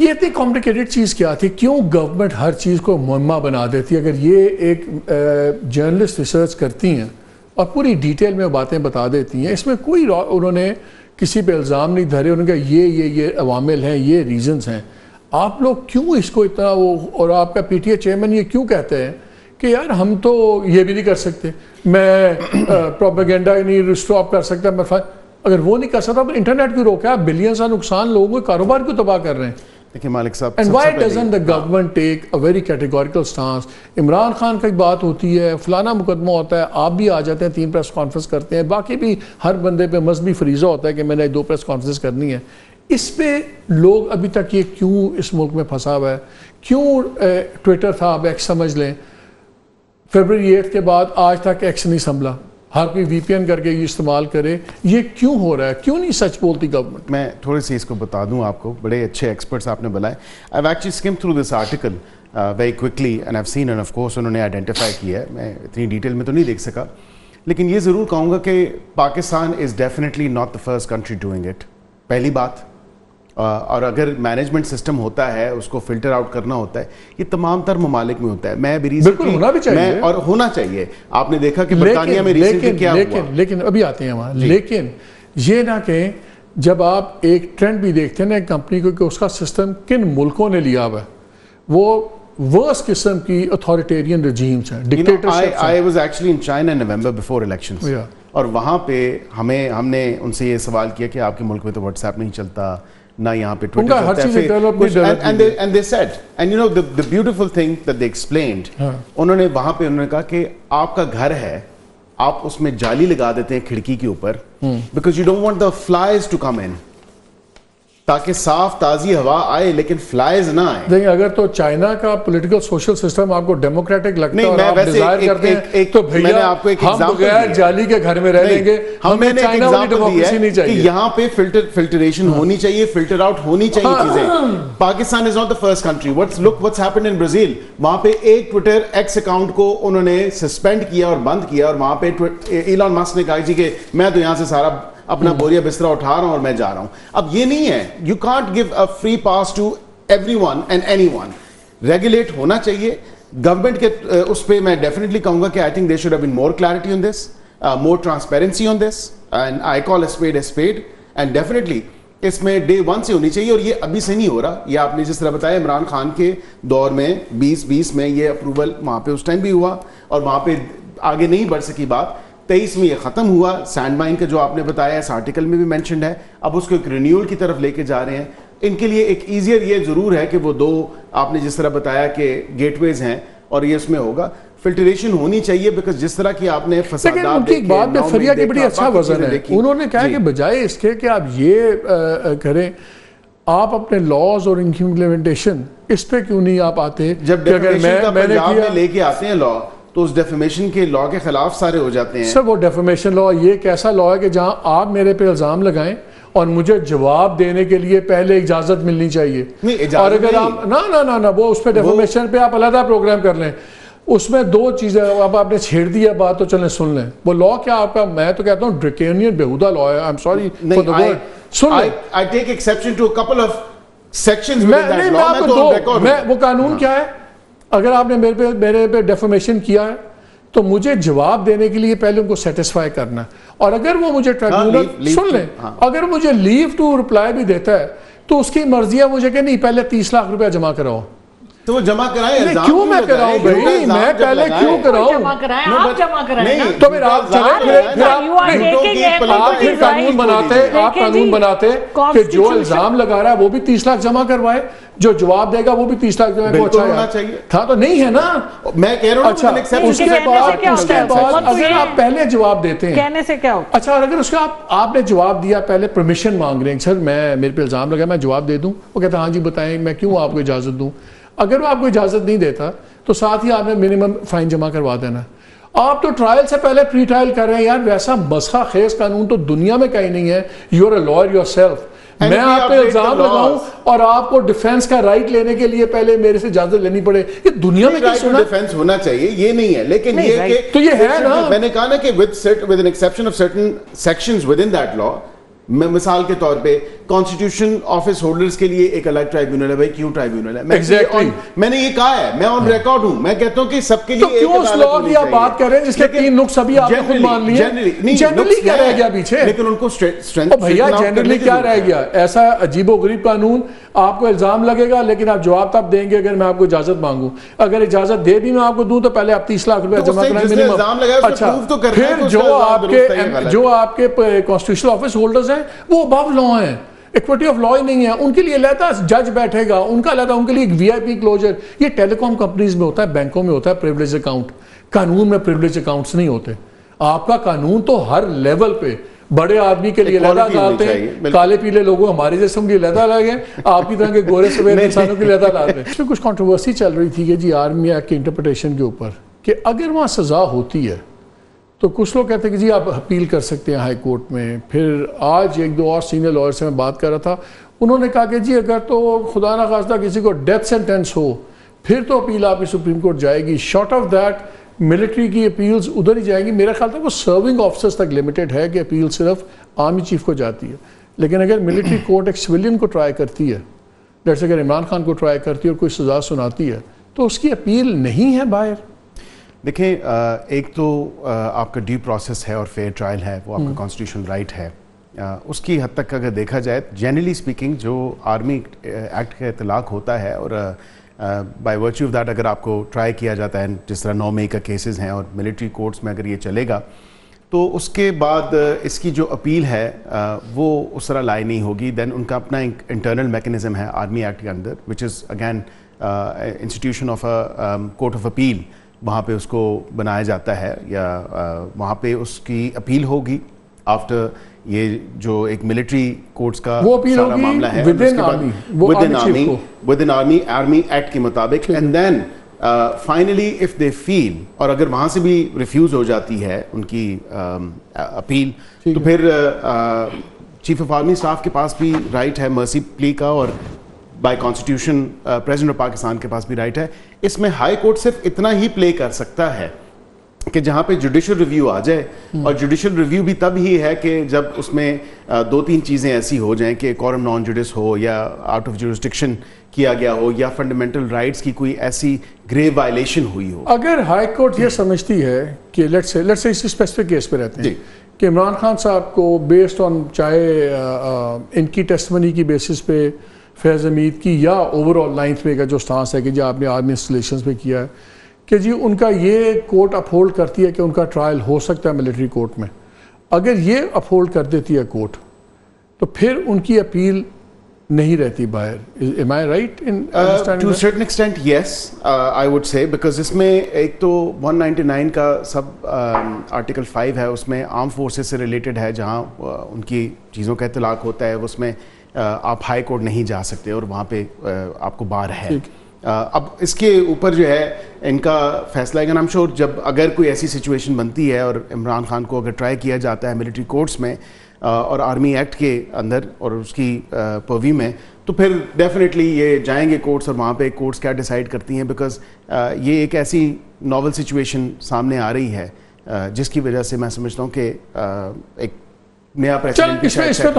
یہ اتنی کمپلیکیٹڈ چیز کیا تھی؟ کیوں گورنمنٹ ہر چیز کو معمہ بنا دیتی ہے؟ اگر یہ ایک جرنلسٹ ریسرچ کرتی ہیں اور پوری ڈیٹیل میں باتیں بتا دیتی ہیں، اس میں کوئی انہوں نے کسی پہ الزام نہیں دھرے، انہوں نے کہا یہ عوامل ہیں، یہ ریزنز ہیں، آپ لوگ کیوں اس کو اتنا اور آپ کا پی ٹی اے چیئرمین یہ کیوں کہتے ہیں کہ یار ہم تو یہ بھی نہیں کر سکتے، میں پروپیگنڈا نہیں اسٹاپ کر سکتا، میں اگر وہ نہیں کر سکتا تو انٹرنیٹ کیوں روکا؟ بلینز کا نقصان لوگوں کے کاروبار کیوں تباہ کر رہے ہیں؟ دیکھیں مالک صاحب، and why doesn't the government take a very categorical stance? Imran Khan کی بات ہوتی ہے، فلانا مقدمہ ہوتا ہے، آپ بھی آ جاتے ہیں 3 پریس کانفرنس کرتے ہیں، باقی بھی ہر بندے پہ مذہبی فریضہ ہوتا ہے کہ میں نے 2 پریس کانفرنس کرنی ہے. اس پہ لوگ ابھی تک یہ کیوں اس ملک میں پھنسا ہوا ہے؟ کیوں ٹویٹر تھا، اب ایکس سمجھ لیں، فیبرری 8 کے بعد آج تک ایکس نہیں سنبھلا، ہر کوئی وی پی این کر کے یہ استعمال کرے، یہ کیوں ہو رہا ہے؟ کیوں نہیں سچ بولتی گورنمنٹ؟ میں تھوڑی سی اس کو بتا دوں آپ کو، بڑے اچھے ایکسپرٹس آپ نے بلائے. I've actually skimmed through this article very quickly and I've seen, and of course انہوں نے آئیڈینٹیفائی کیا ہے، میں اتنی ڈیٹیل میں تو نہیں دیکھ سکا، لیکن یہ ضرور کہوں گا کہ Pakistan is definitely not the first country doing it, پہلی بات. اور اگر مینجمنٹ سسٹم ہوتا ہے، اس کو فلٹر آؤٹ کرنا ہوتا ہے، یہ تمام تر ممالک میں ہوتا ہے. میں اور ہونا چاہیے. آپ نے دیکھا کہ برطانیہ میں ریسنٹلی کیا ہوا، لیکن ابھی آتے ہیں وہاں. لیکن یہ نہ کہیں جب آپ ایک ٹرینڈ بھی دیکھتے ہیں نا کمپنی کو کہ اس کا سسٹم کن ملکوں نے لیا ہوا ہے، وہ ورس قسم کی اتھارٹیرین رجیمز ہیں، dictatorship. I was actually in China in November before elections. اور وہاں پہ ہم نے ان سے یہ سوال کیا کہ آپ کے ملک میں تو واٹس ایپ نہیں چلتا، نہ یہاں پہ ٹویٹر چلتا ہے. And they said, and you know the beautiful thing that they explained, انہوں نے وہاں پہ انہوں نے کہا کہ آپ کا گھر ہے، آپ اس میں جالی لگا دیتے ہیں کھڑکی کے اوپر because you don't want the flies to come in، تاکہ صاف تازی ہوا آئے لیکن فلائز نہ آئے. دیکھیں اگر تو چائنا کا پولیٹیکل سوشل سسٹم آپ کو ڈیموکریٹک لگتا ہے اور آپ ڈیزائر کرتے ہیں تو بھیا ہم بغیر جالی کے گھر میں رہ لیں گے. ہمیں چائنا والی ڈیموکریسی نہیں چاہیے کہ یہاں پہ فلٹریشن ہونی چاہیے، فلٹر آؤٹ ہونی چاہیے چیزیں. Pakistan is not the first country. what's happened in Brazil، وہاں پہ ایک ٹویٹر ایکس اکاؤنٹ کو انہوں نے سسپینڈ کیا اور بند کیا، اور وہاں پہ ایلان مسک نے کہا جی کہ میں تو یہاں سے سارا اپنا بوریا بسترا اٹھا رہا ہوں اور میں جا رہا ہوں. اب یہ نہیں ہے، you can't give a free pass to every one and any one. Regulate ہونا چاہیے گورنمنٹ کے اس پہ. میں ڈیفینیٹلی کہوں گا کہ I think there should have been more clarity on this, more transparency on this, and I call a spade. And definitely اس میں ڈے 1 سے ہونی چاہیے، اور یہ ابھی سے نہیں ہو رہا. یہ آپ نے جس طرح بتایا عمران خان کے دور میں 2020 میں یہ اپروول وہاں پہ اس ٹائم بھی ہوا، اور وہاں پہ آگے نہیں بڑھ سکی بات. 23 میں یہ ختم ہوا. سینڈ مائن کا جو آپ نے بتایا اس آرٹیکل میں بھی مینشنڈ ہے، اب اس کو ایک رینیول کی طرف لے کے جا رہے ہیں. ان کے لیے ایک ایزیئر یہ ضرور ہے کہ وہ 2 آپ نے جس طرح بتایا کہ گیٹ ویز ہیں، اور یہ اس میں ہوگا فلٹریشن ہونی چاہیے، بیکاز جس طرح کی آپ نے فسادات ان کی بات میں فریا کی بڑی اچھا وزن ہے. انہوں نے کہا کہ بجائے اس کے کہ آپ یہ کریں، آپ اپنے لاز اور امپلیمنٹیشن اس پہ کیوں نہیں آپ آتے؟ جب میں لے کے آتے ہیں لا تو اس ڈیفیمیشن کے لا کے خلاف سارے ہو جاتے ہیں. سر وہ ڈیفیمیشن لا یہ ایک ایسا لا ہے کہ جہاں آپ میرے پہ الزام لگائیں اور مجھے جواب دینے کے لیے پہلے اجازت ملنی چاہیے. اور اگر آپ نہ وہ اس پہ ڈیفیمیشن پہ آپ علیحدہ پروگرام کر لیں. اس میں 2 چیزیں اب آپ نے چھیڑ دیا بات، تو چلیں سن لیں. وہ لا کیا آپ کا، میں تو کہتا ہوں ڈریکینین بیہودہ لا ہے. I'm sorry for the word. سن لیں. I take exception to a couple of sections within that law. وہ قانون کیا ہے؟ اگر آپ نے میرے پہ ڈیفیمیشن کیا ہے تو مجھے جواب دینے کے لیے پہلے ان کو سیٹسفائی کرنا ہے. اور اگر وہ مجھے ٹرائبیونل سن لیں، اگر مجھے لیو ٹو رپلائی بھی دیتا ہے تو اس کی مرضی ہے مجھے کہ نہیں پہلے 30 لاکھ روپیہ جمع کراؤ. تو وہ جمع کرائیں. کیوں میں کراؤں بھائی؟ میں پہلے کیوں کراؤں؟ تو پھر آپ قانون بناتے کہ جو الزام لگا رہا ہے وہ بھی 30 لاکھ جمع کروائے، جو جواب دے گا وہ بھی 30 لاکھ جمع چاہیے تھا. تو نہیں ہے نا، میں کہہ رہا ہوں. اچھا اس کے بعد اگر آپ پہلے جواب دیتے ہیں کہنے سے کیا ہوتا؟ اچھا اگر اس کا آپ نے جواب دیا، پہلے پرمیشن مانگ رہے ہیں سر میرے پہ الزام لگا میں جواب دے دوں، وہ کہتا ہاں جی بتائیں میں کیوں آپ کو اجازت دوں. اگر وہ آپ کو اجازت نہیں دیتا تو ساتھ ہی آپ نے منیمم فائن جمع کروا دینا. آپ تو ٹرائل سے پہلے پری ٹرائل کر رہے ہیں. یار ویسا مسخہ خیز قانون تو دنیا میں کہیں نہیں ہے. یو آر اے لائر یور سیلف. میں آپ پہ الزام لگاؤں اور آپ کو ڈیفینس کا رائٹ لینے کے لیے پہلے میرے سے اجازت لینی پڑے، یہ دنیا میں کیا سنا؟ ڈیفینس ہونا چاہیے، یہ نہیں ہے. لیکن یہ کہ تو یہ ہے نا، میں نے کہا نا کہ with an exception of certain sections within that law مثال کے طور پہ کانسٹیٹیوشن آفس ہولڈرز کے لیے ایک الگ ٹرائیبیونل ہے. بھائی کیوں ٹرائیبیونل ہے؟ میں نے یہ کہا ہے, میں آن ریکارڈ ہوں, میں کہتا ہوں کہ سب کے لیے کیوں اس لاء کی آپ بات کر رہے ہیں جس کے 3 نقص ابھی آپ نے خود مان لیے؟ جنرلی کیا رہ گیا پیچھے؟ لیکن ان کو اسٹرینتھ بھیا جنرلی کیا رہ گیا؟ ایسا عجیب و غریب قانون, آپ کو الزام لگے گا لیکن آپ جواب تب دیں گے اگر میں آپ کو اجازت مانگوں. اگر اجازت دے بھی میں آپ کو دوں تو پہلے آپ 30 لاکھ روپے جمع کریں منیمم. اچھا پھر جو آپ کے کانسٹیٹیوشنل آفس ہولڈرز ہیں وہ ابو لا ہیں, ایکوٹی آف لا ہی نہیں ہے, ان کے لیے علیحدہ جج بیٹھے گا, ان کا علیحدہ ان کے لیے ایک وی آئی پی کلوجر. یہ ٹیلی کام کمپنیز میں ہوتا ہے, بینکوں میں ہوتا ہے پریویلیج اکاؤنٹ. قانون میں پریویلیج اکاؤنٹس نہیں ہوتے. آپ کا قانون تو ہر لیول پہ بڑے آدمی کے لیے علیحدہ ڈالتے ہیں, کالے پیلے لوگوں ہمارے جیسے کے لیے علیحدہ لگے, آپ کی طرح کے گورے سفید انسانوں کے لیے علیحدہ ڈالتے ہیں. اس میں کچھ کنٹروورسی چل رہی تھی کہ جی آرمی ایکٹ کی انٹرپریٹیشن کے اوپر کہ اگر وہاں سزا ہوتی ہے تو کچھ لوگ کہتے ہیں کہ جی آپ اپیل کر سکتے ہیں ہائی کورٹ میں. پھر آج 1-2 اور سینئر لائر سے میں بات کر رہا تھا, انہوں نے کہا کہ جی اگر تو خدا نہ خواستہ کسی کو ڈیتھ سینٹینس ہو پھر تو اپیل آپ کی سپریم کورٹ جائے گی. شارٹ آف دیٹ ملٹری کی اپیلز ادھر ہی جائیں گی. میرا خیال تھا وہ سرونگ آفیسرز تک لمیٹڈ ہے کہ اپیل صرف آرمی چیف کو جاتی ہے. لیکن اگر ملٹری کورٹ ایک سویلین کو ٹرائی کرتی ہے, جیسے اگر عمران خان کو ٹرائی کرتی ہے اور کوئی سزا سناتی ہے تو اس کی اپیل نہیں ہے باہر. دیکھیں ایک تو آپ کا ڈیو پروسیس ہے اور فیئر ٹرائل ہے, وہ آپ کا کانسٹیٹیوشنل رائٹ ہے. اس کی حد تک اگر دیکھا جائے جنرلی سپیکنگ جو آرمی ایکٹ کا اطلاق ہوتا ہے اور بائی ورچو آف دیٹ اگر آپ کو ٹرائی کیا جاتا ہے جس طرح 9 مئی کا کیسز ہیں اور ملٹری کورٹس میں اگر یہ چلے گا تو اس کے بعد اس کی جو اپیل ہے وہ اس طرح لائی نہیں ہوگی. دین ان کا اپنا ایک انٹرنل میکنزم ہے آرمی ایکٹ کے اندر which is again institution of court of appeal, وہاں پہ اس کو بنایا جاتا ہے یا وہاں پہ اس کی اپیل ہوگی آفٹر یہ جو ایک ملٹری کورٹس کا سارا معاملہ ہے ود ان آرمی ایکٹ کے مطابق. And then finally if they fail, اور اگر وہاں سے بھی ریفیوز ہو جاتی ہے ان کی اپیل تو پھر چیف آف آرمی اسٹاف کے پاس بھی رائٹ ہے مرسی پلی کا, اور by constitution president of Pakistan کے پاس بھی رائٹ ہے. اس میں ہائی کورٹ صرف اتنا ہی پلے کر سکتا ہے کہ جہاں پہ جوڈیشل ریویو آ جائے, اور جوڈیشل ریویو بھی تب ہی ہے کہ جب اس میں 2-3 چیزیں ایسی ہو جائیں کہ کورم نان جوڈس ہو یا آؤٹ آف جورسڈکشن کیا گیا ہو یا فنڈامنٹل رائٹس کی کوئی ایسی گریو وائلیشن ہوئی ہو. اگر ہائی کورٹ یہ سمجھتی ہے کہ لیٹس سے اسی اسپیسیفک کیس پہ رہتے ہیں کہ عمران خان صاحب کو بیسڈ آن چاہے ان کی ٹیسٹمنی کی بیسس پہ فیض حمید کی یا اوور آل 9th میں کا جو سٹانس ہے کہ جی آپ نے آرمی انسٹالیشنز میں کیا ہے کہ جی ان کا یہ کورٹ اپہولڈ کرتی ہے کہ ان کا ٹرائل ہو سکتا ہے ملٹری کورٹ میں, اگر یہ اپہولڈ کر دیتی ہے کورٹ تو پھر ان کی اپیل نہیں رہتی باہر. Am I right in understanding to a certain extent yes, I would say, because اس میں ایک تو 199 کا سب آرٹیکل 5 ہے, اس میں آرم فورسز سے ریلیٹڈ ہے جہاں ان کی چیزوں کا اطلاق ہوتا ہے, اس میں آپ ہائی کورٹ نہیں جا سکتے اور وہاں پہ آپ کو بار ہے. اب اس کے اوپر جو ہے ان کا فیصلہ ہے کہ I'm sure جب اگر کوئی ایسی سچویشن بنتی ہے اور عمران خان کو اگر ٹرائی کیا جاتا ہے ملٹری کورٹس میں اور آرمی ایکٹ کے اندر اور اس کی پرویو میں, تو پھر ڈیفینیٹلی یہ جائیں گے کورٹس اور وہاں پہ کورٹس کیا ڈیسائیڈ کرتی ہیں, بیکاز یہ ایک ایسی ناول سچویشن سامنے آ رہی ہے جس کی وجہ سے میں سمجھتا ہوں کہ ایک نیا پریسیڈنٹ